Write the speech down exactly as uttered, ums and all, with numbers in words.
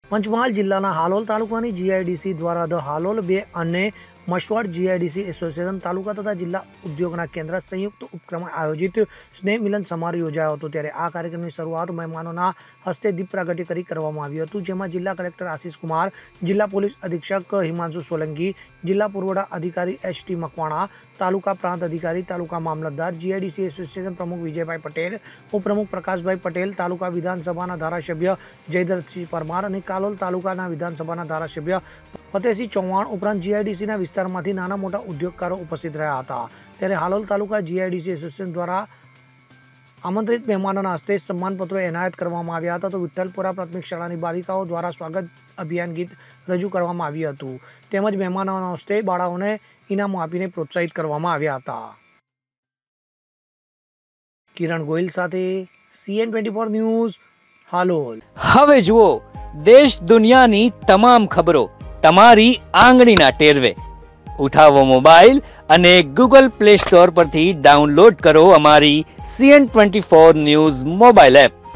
પંચમહાલ જિલ્લાના હાલોલ તાલુકાની જીઆઈડીસી દ્વારા ધ હાલોલ બે અને મસવાડ જીઆઈડીસી એસોસિએશન તાલુકા તથા જિલ્લા ઉદ્યોગના કેન્દ્ર સંયુક્ત ઉપક્રમે આયોજિત સ્નેહ મિલન સમારોહ યોજાયો હતો। ત્યારે આ કાર્યક્રમની શરૂઆત મહેમાનોના હસ્તે દીપ પ્રાગટ્ય કરી કરવામાં આવ્યું હતું, જેમાં જિલ્લા કલેક્ટર આશિષ કુમાર, જિલ્લા પોલીસ અધિક્ષક હિમાંશુ સોલંકી, જિલ્લા પુરવઠા અધિકારી એચ ટી મકવાણા, તાલુકા પ્રાંત અધિકારી, તાલુકા મામલતદાર, જીઆઈડીસી એસોસિએશન પ્રમુખ વિજયભાઈ પટેલ, ઉપપ્રમુખ પ્રકાશભાઈ પટેલ, તાલુકા વિધાનસભાના ધારાસભ્ય જયદ્રથસિંહ પરમાર અને કાલોલ તાલુકાના વિધાનસભાના ધારાસભ્ય ફતેહસિંહ ચૌહાણ ઉપરાંત જીઆઈડીસીના વિસ્તારમાંથી નાના મોટા ઉદ્યોગકારો ઉપસ્થિત રહ્યા હતા। ત્યારે હાલોલ તાલુકા જીઆઈડીસી એસોસિએશન દ્વારા આમંત્રિત મહેમાનોના હસ્તે સન્માનપત્રો એનાયત કરવામાં આવ્યા હતા, તો વિઠ્ઠલપુરા પ્રાથમિક શાળાની બાલિકાઓ દ્વારા સ્વાગત અભિયાન ગીત રજૂ કરવામાં આવ્યું હતું, તેમજ મહેમાનોના હસ્તે બાળાઓને ઇનામો આપીને પ્રોત્સાહિત કરવામાં આવ્યા હતા। કિરણ ગોહિલ સાથે CN twenty four news, Halol. હવે જુઓ દેશ દુનિયાની તમામ ખબરો તમારી આંગળીના ટેરવે। ઉઠાવો મોબાઈલ અને ગૂગલ પ્લે સ્ટોર પરથી ડાઉનલોડ કરો અમારી CN twenty four news mobile app.